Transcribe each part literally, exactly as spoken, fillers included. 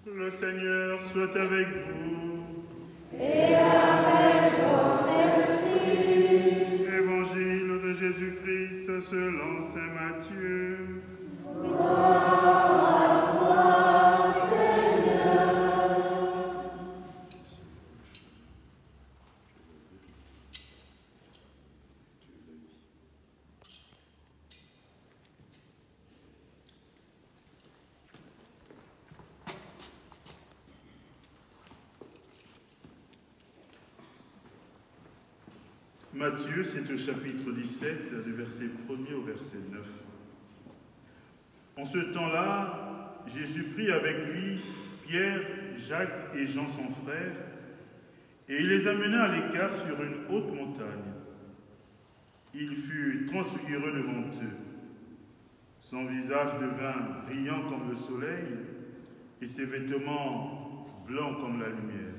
Le Seigneur soit avec vous. Et avec votre esprit. Évangile de Jésus-Christ selon saint Matthieu. Gloire à toi, Seigneur. Matthieu, c'est au chapitre dix-sept, du verset premier au verset neuf. En ce temps-là, Jésus prit avec lui Pierre, Jacques et Jean son frère, et il les amena à l'écart sur une haute montagne. Il fut transfiguré devant eux. Son visage devint brillant comme le soleil, et ses vêtements blancs comme la lumière.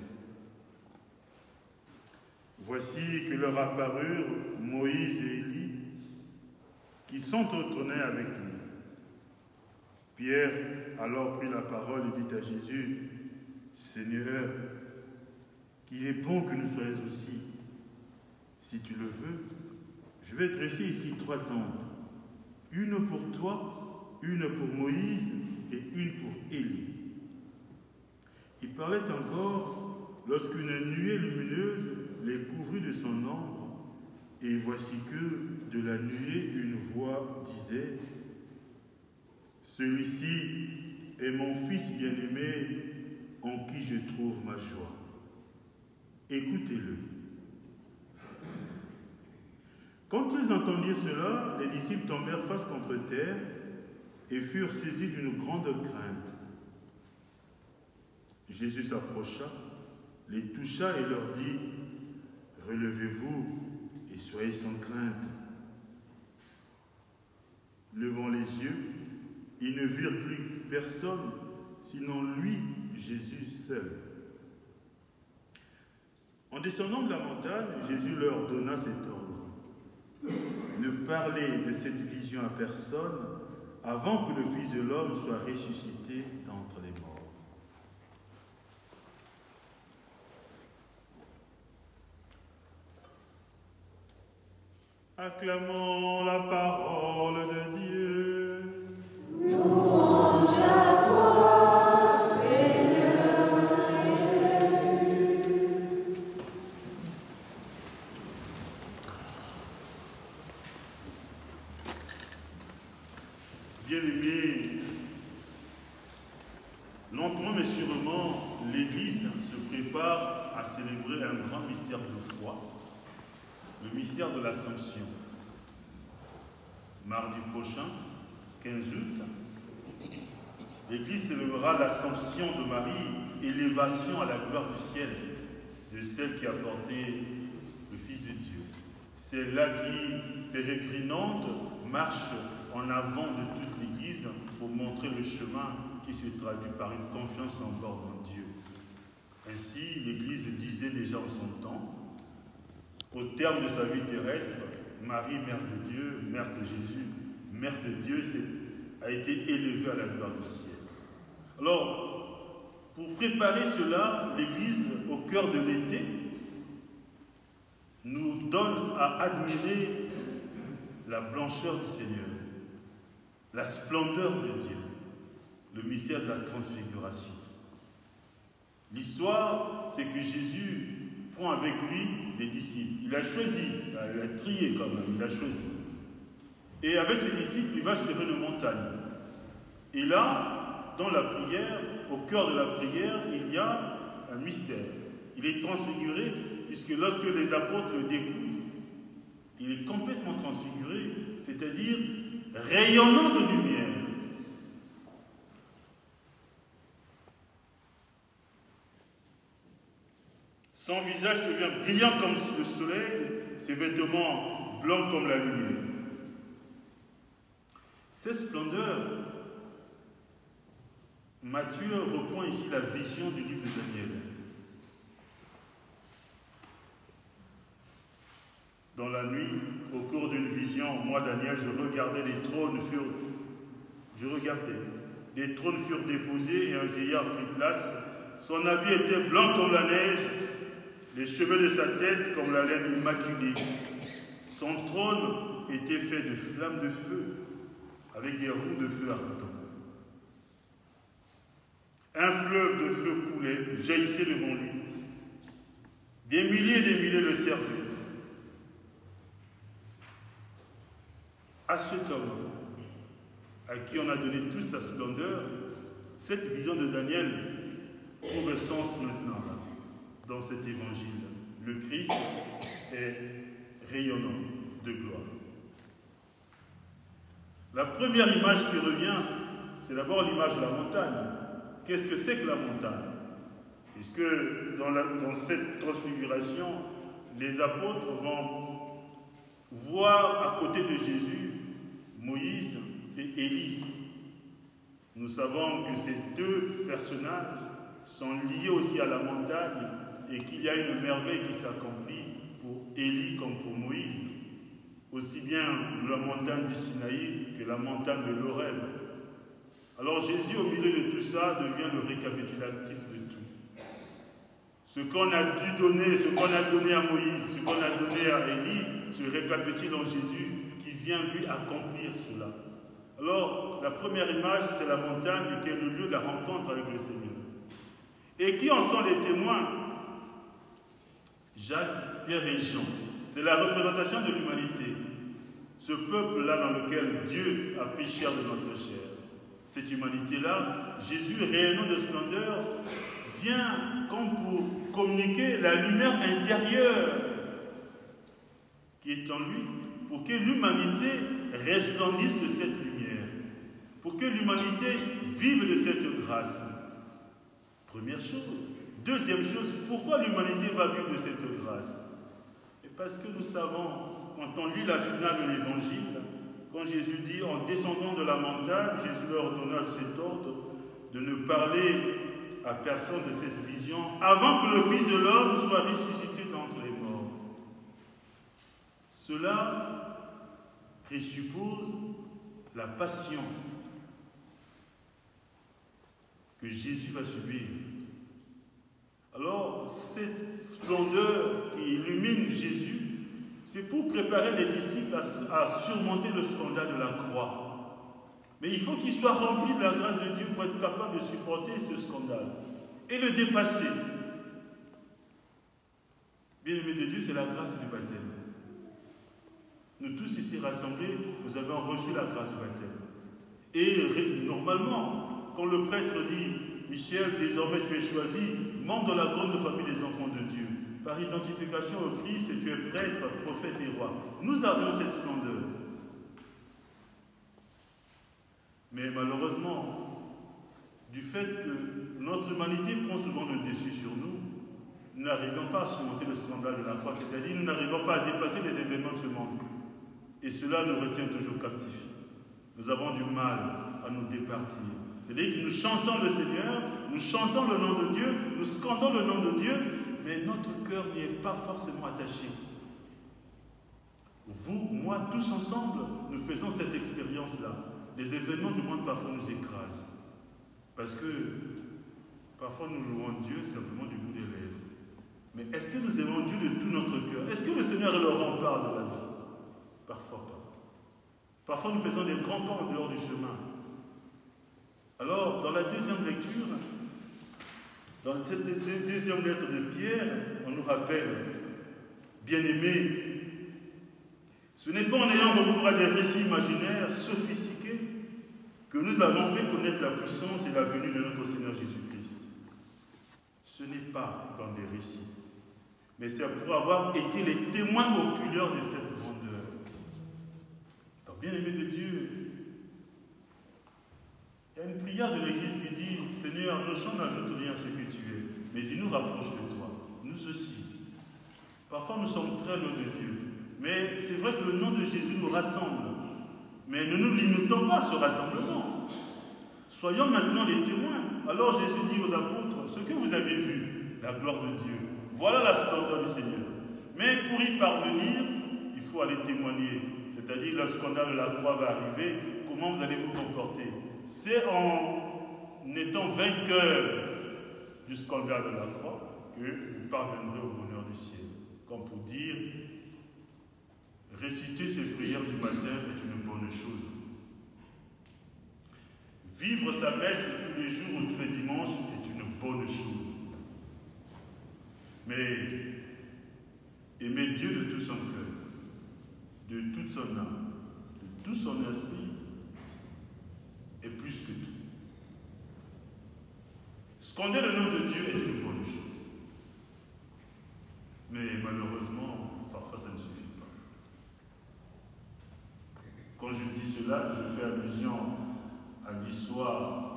Voici que leur apparurent Moïse et Élie, qui s'entretenaient avec lui. Pierre alors prit la parole et dit à Jésus, « Seigneur, qu'il est bon que nous soyons aussi. Si tu le veux, je vais dresser ici trois tentes, une pour toi, une pour Moïse et une pour Élie. » Il parlait encore lorsqu'une nuée lumineuse les couvrit de son ombre, et voici que, de la nuée, une voix disait, « Celui-ci est mon Fils bien-aimé, en qui je trouve ma joie. Écoutez-le. » Quand ils entendirent cela, les disciples tombèrent face contre terre et furent saisis d'une grande crainte. Jésus s'approcha, les toucha et leur dit, « Relevez-vous et soyez sans crainte. » Levant les yeux, ils ne virent plus personne, sinon lui, Jésus seul. En descendant de la montagne, Jésus leur donna cet ordre. Ne parlez de cette vision à personne avant que le Fils de l'homme soit ressuscité d'entre les morts. Acclamons la parole de Dieu. Louange à toi, Seigneur Jésus. Bien-aimés, lentement mais sûrement, l'Église se prépare à célébrer un grand mystère de foi, le mystère de l'Assomption. Mardi prochain, quinze août, l'Église célébrera l'Assomption de Marie, élévation à la gloire du ciel, de celle qui a porté le Fils de Dieu. Celle-là qui, pérégrinante, marche en avant de toute l'Église pour montrer le chemin qui se traduit par une confiance en bord en Dieu. Ainsi, l'Église disait déjà en son temps, au terme de sa vie terrestre, Marie, Mère de Dieu, Mère de Jésus, Mère de Dieu, a été élevée à la gloire du ciel. Alors, pour préparer cela, l'Église, au cœur de l'été, nous donne à admirer la blancheur du Seigneur, la splendeur de Dieu, le mystère de la transfiguration. L'histoire, c'est que Jésus prend avec lui des disciples. Il a choisi, il a trié quand même, il a choisi. Et avec ses disciples, il va sur une montagne. Et là, dans la prière, au cœur de la prière, il y a un mystère. Il est transfiguré, puisque lorsque les apôtres le découvrent, il est complètement transfiguré, c'est-à-dire rayonnant de lumière. Son visage devient brillant comme le soleil, ses vêtements blancs comme la lumière. Cette splendeur, Matthieu reprend ici la vision du livre de Daniel. Dans la nuit, au cours d'une vision, moi, Daniel, je regardais les trônes, je regardais. des trônes furent déposés et un vieillard prit place. Son habit était blanc comme la neige, les cheveux de sa tête comme la laine immaculée. Son trône était fait de flammes de feu, avec des roues de feu ardent. Un fleuve de feu coulait, jaillissait devant lui. Des milliers et des milliers le servaient. À cet homme, à qui on a donné toute sa splendeur, cette vision de Daniel trouve sens maintenant là, dans cet évangile. Le Christ est rayonnant de gloire. La première image qui revient, c'est d'abord l'image de la montagne. Qu'est-ce que c'est que la montagne? Puisque dans, la, dans cette transfiguration, les apôtres vont voir à côté de Jésus Moïse et Élie. Nous savons que ces deux personnages sont liés aussi à la montagne et qu'il y a une merveille qui s'accomplit pour Élie comme pour Moïse. Aussi bien la montagne du Sinaï que la montagne de l'Horeb. Alors Jésus, au milieu de tout ça, devient le récapitulatif de tout. Ce qu'on a dû donner, ce qu'on a donné à Moïse, ce qu'on a donné à Élie, se récapitule en Jésus qui vient lui accomplir cela. Alors, la première image, c'est la montagne qui est le lieu de la rencontre avec le Seigneur. Et qui en sont les témoins? Jacques, Pierre et Jean. C'est la représentation de l'humanité. Ce peuple-là dans lequel Dieu a pris chair de notre chair. Cette humanité-là, Jésus, rayonnant de splendeur, vient comme pour communiquer la lumière intérieure qui est en lui, pour que l'humanité resplendisse de cette lumière, pour que l'humanité vive de cette grâce. Première chose. Deuxième chose, pourquoi l'humanité va vivre de cette grâce? Et parce que nous savons, quand on lit la finale de l'Évangile, quand Jésus dit, en descendant de la montagne, Jésus leur donna cet ordre de ne parler à personne de cette vision avant que le Fils de l'homme soit ressuscité d'entre les morts. Cela présuppose la passion que Jésus va subir. Alors, cette splendeur qui illumine Jésus, c'est pour préparer les disciples à, à surmonter le scandale de la croix. Mais il faut qu'ils soient remplis de la grâce de Dieu pour être capables de supporter ce scandale et le dépasser. Bien-aimés de Dieu, c'est la grâce du baptême. Nous tous ici rassemblés, nous avons reçu la grâce du baptême. Et normalement, quand le prêtre dit « Michel, désormais tu es choisi, membre de la grande famille des enfants de Dieu. Par identification au Christ, tu es prêtre, prophète et roi. » Nous avons cette splendeur. Mais malheureusement, du fait que notre humanité prend souvent le dessus sur nous, nous n'arrivons pas à surmonter le scandale de la croix, c'est-à-dire nous n'arrivons pas à dépasser les événements de ce monde. Et cela nous retient toujours captifs. Nous avons du mal à nous départir. C'est-à-dire que nous chantons le Seigneur, nous chantons le nom de Dieu, nous scandons le nom de Dieu, mais notre cœur n'y est pas forcément attaché. Vous, moi, tous ensemble, nous faisons cette expérience-là. Les événements du monde parfois nous écrasent. Parce que parfois nous louons Dieu simplement du bout des lèvres. Mais est-ce que nous aimons Dieu de tout notre cœur? Est-ce que le Seigneur est le rempart de la vie? Parfois pas. Parfois nous faisons des grands pas en dehors du chemin. Alors, dans la deuxième lecture, dans cette deuxième lettre de Pierre, on nous rappelle, bien-aimés, ce n'est pas en ayant recours à des récits imaginaires sophistiqués que nous avons fait connaître la puissance et la venue de notre Seigneur Jésus-Christ. Ce n'est pas dans des récits, mais c'est pour avoir été les témoins oculaires de cette grandeur. Donc, bien-aimés de Dieu, il y a une prière de l'Église qui dit « Seigneur, nos chants n'ajoutent rien à ce que tu es, mais ils nous rapprochent de toi. » Nous aussi. Parfois, nous sommes très loin de Dieu. Mais c'est vrai que le nom de Jésus nous rassemble. Mais ne nous limitons pas à ce rassemblement. Soyons maintenant les témoins. Alors Jésus dit aux apôtres, ce que vous avez vu, la gloire de Dieu, voilà la splendeur du Seigneur. Mais pour y parvenir, il faut aller témoigner. C'est-à-dire, le scandale de la croix va arriver, comment vous allez vous comporter? c'est en étant vainqueur du scandale de la croix que vous parviendrez au bonheur du ciel. Comme pour dire, réciter ces prières du matin est une bonne chose. Vivre sa messe tous les jours ou tous les dimanches est une bonne chose. Mais aimer Dieu de tout son cœur, de toute son âme, de tout son esprit, est plus que tout. Scander le nom de Dieu est une bonne chose. Mais malheureusement, parfois ça ne suffit pas. Quand je dis cela, je fais allusion à l'histoire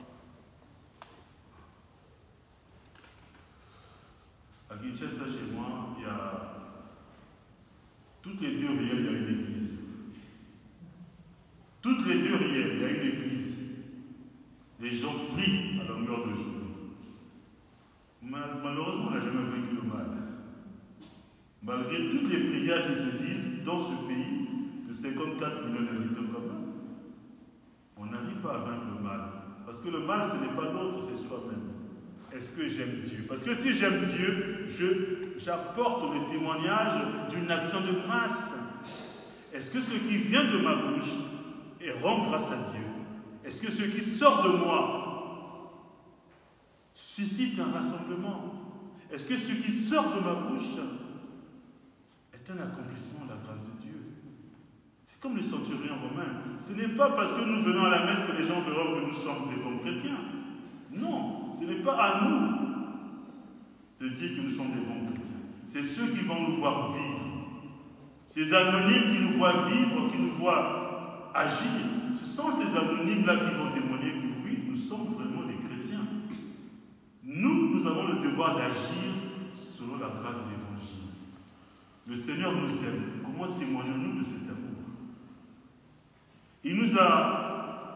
à Kinshasa, chez moi, il y a toutes les deux rielles, il y a une église. Toutes les deux rielles, il y a une église. Les gens prient à longueur de journée. Malheureusement, on n'a jamais vaincu le mal. Malgré toutes les prières qui se disent dans ce pays de cinquante-quatre millions d'habitants comme ça, on n'arrive pas à vaincre le mal. Parce que le mal, ce n'est pas l'autre, c'est soi-même. Est-ce que j'aime Dieu? Parce que si j'aime Dieu, j'apporte le témoignage d'une action de grâce. Est-ce que ce qui vient de ma bouche est rend grâce à Dieu? Est-ce que ce qui sort de moi suscite un rassemblement? Est-ce que ce qui sort de ma bouche est un accomplissement de la grâce de Dieu? C'est comme le centurion romain. Ce n'est pas parce que nous venons à la messe que les gens verront que nous sommes des bons chrétiens. Non, ce n'est pas à nous de dire que nous sommes des bons chrétiens. C'est ceux qui vont nous voir vivre. Ces anonymes qui nous voient vivre, qui nous voient agir, ce sont ces anonymes-là qui vont témoigner que oui, nous sommes vraiment des chrétiens. Nous, nous avons le devoir d'agir selon la grâce de l'Évangile. Le Seigneur nous aime. Comment témoignons-nous de cet amour? Il nous a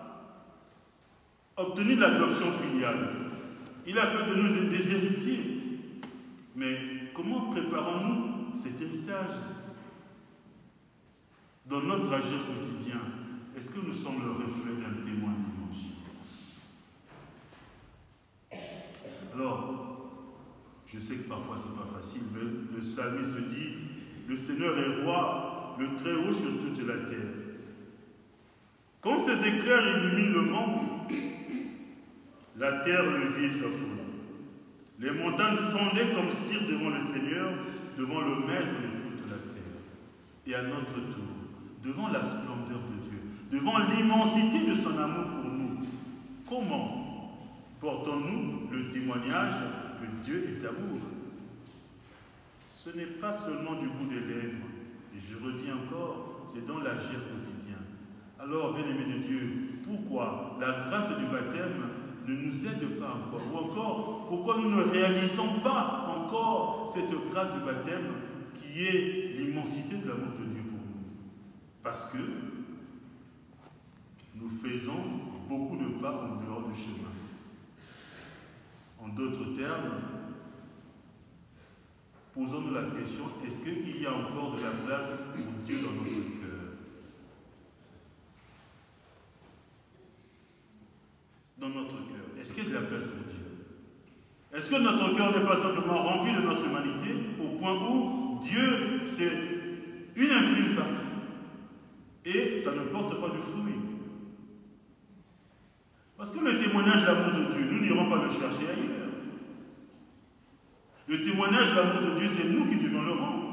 obtenu l'adoption filiale. Il a fait de nous des héritiers. Mais comment préparons-nous cet héritage? Dans notre agir quotidien, est-ce que nous sommes le reflet d'un témoin de l'Évangile? Alors, je sais que parfois ce n'est pas facile, mais le psalmiste dit, le Seigneur est roi, le Très-Haut sur toute la terre. Quand ces éclairs illuminent le monde, la terre levée et s'affola. Les montagnes fondaient comme cire devant le Seigneur, devant le Maître de toute la terre. Et à notre tour, devant la splendeur de Dieu, devant l'immensité de son amour pour nous, comment portons-nous le témoignage que Dieu est amour? Ce n'est pas seulement du bout des lèvres, et je redis encore, c'est dans l'agir quotidien. Alors, bien-aimés de Dieu, pourquoi la grâce du baptême ne nous aide pas encore? Ou encore, pourquoi nous ne réalisons pas encore cette grâce du baptême qui est l'immensité de l'amour de Dieu pour nous? Parce que nous faisons beaucoup de pas en dehors du chemin. En d'autres termes, posons-nous la question, est-ce qu'il y a encore de la place pour Dieu dans notre cœur? Dans notre cœur, est-ce qu'il y a de la place pour Dieu? Est-ce que notre cœur n'est pas simplement rempli de notre humanité au point où Dieu, c'est une infime partie et ça ne porte pas de fruit? Parce que le témoignage de l'amour de Dieu, nous n'irons pas le chercher ailleurs. Le témoignage de l'amour de Dieu, c'est nous qui devons le rendre.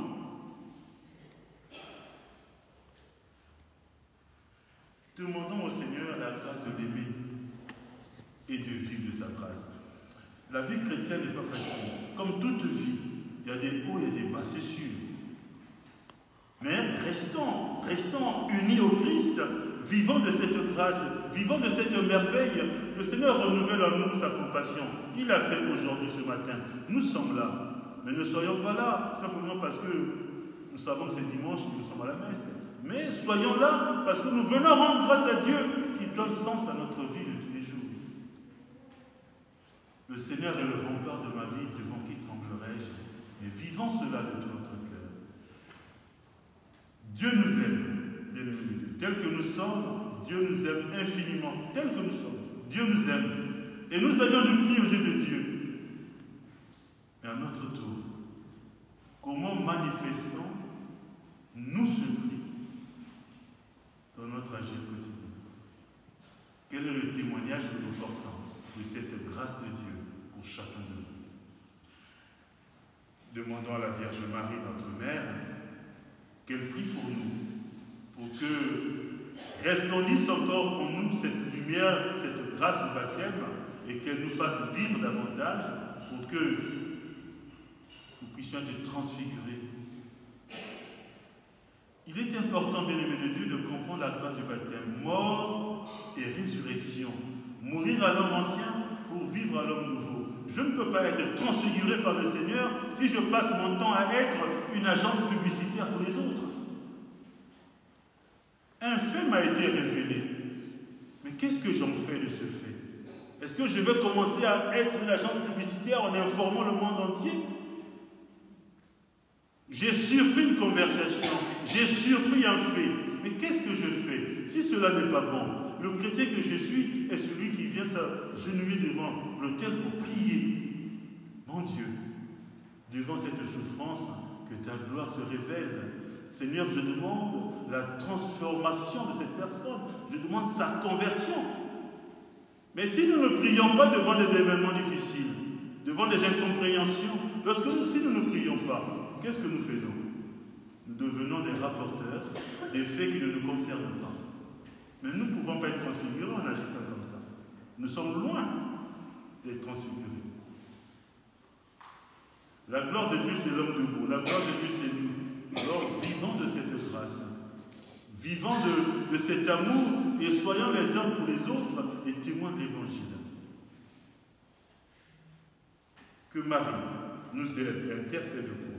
Demandons au Seigneur la grâce de l'aimer et de vivre de sa grâce. La vie chrétienne n'est pas facile. Comme toute vie, il y a des hauts et des bas, c'est sûr. Mais restons, restons unis au Christ, vivons de cette grâce, vivons de cette merveille. Le Seigneur renouvelle en nous sa compassion. Il l'a fait aujourd'hui, ce matin. Nous sommes là. Mais ne soyons pas là simplement parce que nous savons que c'est dimanche que nous sommes à la messe. Mais soyons là parce que nous venons rendre grâce à Dieu qui donne sens à notre vie de tous les jours. Le Seigneur est le rempart de ma vie, devant qui tremblerai-je? Mais vivons cela de tout notre cœur. Dieu nous aime, bien aimés de Dieu. Tel que nous sommes, Dieu nous aime infiniment, tel que nous sommes. Dieu nous aime. Et nous avions du prix aux yeux de Dieu. Mais à notre tour, comment manifestons-nous ce prix dans notre agir quotidien? Quel est le témoignage que nous portons de cette grâce de Dieu pour chacun de nous? Demandons à la Vierge Marie, notre Mère, qu'elle prie pour nous, pour que resplendisse encore en nous cette lumière, cette grâce du baptême, et qu'elle nous fasse vivre davantage pour que nous puissions être transfigurés. Il est important, bien-aimés de Dieu, de comprendre la grâce du baptême. Mort et résurrection. Mourir à l'homme ancien pour vivre à l'homme nouveau. Je ne peux pas être transfiguré par le Seigneur si je passe mon temps à être une agence publicitaire pour les autres. Un fait m'a été révélé. Mais qu'est-ce que j'en fais de ce fait? Est-ce que je vais commencer à être une agence publicitaire en informant le monde entier? J'ai surpris une conversation, j'ai surpris un fait. Mais qu'est-ce que je fais si cela n'est pas bon? Le chrétien que je suis est celui qui vient s'agenouiller devant l'autel pour prier. Mon Dieu, devant cette souffrance, que ta gloire se révèle. Seigneur, je demande la transformation de cette personne. Je demande sa conversion. Mais si nous ne prions pas devant des événements difficiles, devant des incompréhensions, lorsque nous, si nous ne prions pas, qu'est-ce que nous faisons? Nous devenons des rapporteurs des faits qui ne nous concernent pas. Mais nous ne pouvons pas être transfigurés en agissant comme ça. Nous sommes loin d'être transfigurés. La gloire de Dieu, c'est l'homme debout. La gloire de Dieu, c'est nous. Alors, vivons de cette grâce. Vivons de, de cet amour et soyons les uns pour les autres les témoins de l'Évangile. Que Marie nous aide et intercède pour